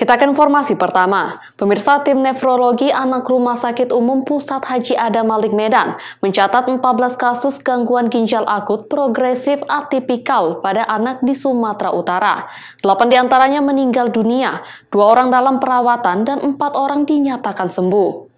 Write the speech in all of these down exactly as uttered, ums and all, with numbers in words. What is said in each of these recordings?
Kita ke informasi pertama. Pemirsa, tim nefrologi anak Rumah Sakit Umum Pusat Haji Adam Malik Medan mencatat empat belas kasus gangguan ginjal akut progresif atipikal pada anak di Sumatera Utara. delapan diantaranya meninggal dunia, dua orang dalam perawatan dan empat orang dinyatakan sembuh.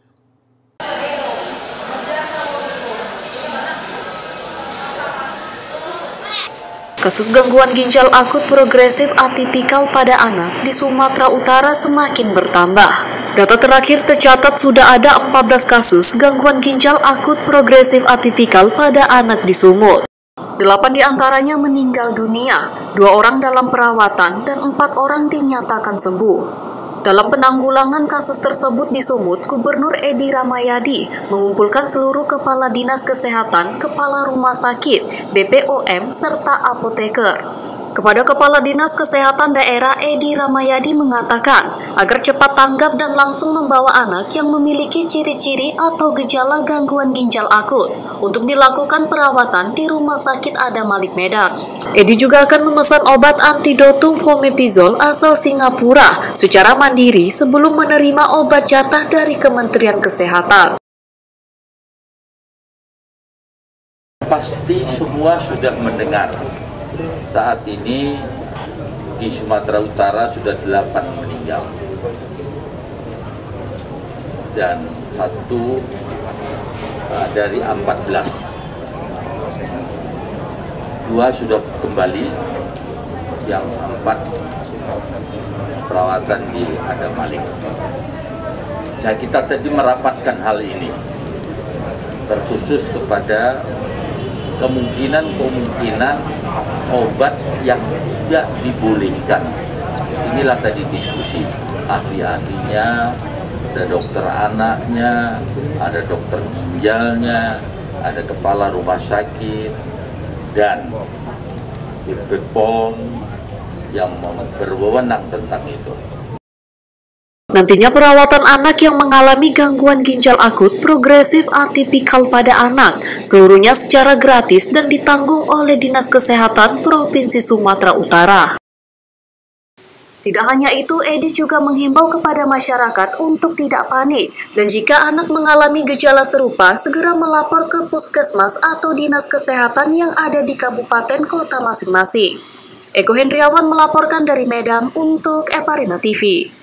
Kasus gangguan ginjal akut progresif atipikal pada anak di Sumatera Utara semakin bertambah. Data terakhir tercatat sudah ada empat belas kasus gangguan ginjal akut progresif atipikal pada anak di Sumut. Delapan diantaranya meninggal dunia, dua orang dalam perawatan, dan empat orang dinyatakan sembuh. Dalam penanggulangan kasus tersebut di Sumut, Gubernur Edi Rahmayadi mengumpulkan seluruh kepala dinas kesehatan, kepala rumah sakit, B P O M, serta apoteker. Kepada Kepala Dinas Kesehatan Daerah Edi Rahmayadi mengatakan agar cepat tanggap dan langsung membawa anak yang memiliki ciri-ciri atau gejala gangguan ginjal akut untuk dilakukan perawatan di Rumah Sakit Adam Malik Medan. Edi juga akan memesan obat antidotum fomepizol asal Singapura secara mandiri sebelum menerima obat jatah dari Kementerian Kesehatan. Pasti semua sudah mendengar. Saat ini di Sumatera Utara sudah delapan meninggal dan satu uh, dari empat belas, dua sudah kembali, yang empat perawatan di Adam Malik. Nah, kita tadi merapatkan hal ini terkhusus kepada kemungkinan-kemungkinan obat yang tidak dibolehkan. Inilah tadi diskusi ahli-ahlinya, ada dokter anaknya, ada dokter ginjalnya, ada kepala rumah sakit, dan B P P O M yang berwenang tentang itu. Nantinya perawatan anak yang mengalami gangguan ginjal akut progresif atipikal pada anak seluruhnya secara gratis dan ditanggung oleh Dinas Kesehatan Provinsi Sumatera Utara. Tidak hanya itu, Edi juga menghimbau kepada masyarakat untuk tidak panik dan jika anak mengalami gejala serupa segera melapor ke puskesmas atau Dinas Kesehatan yang ada di kabupaten kota masing-masing. Eko Hendriawan melaporkan dari Medan untuk Eparina T V.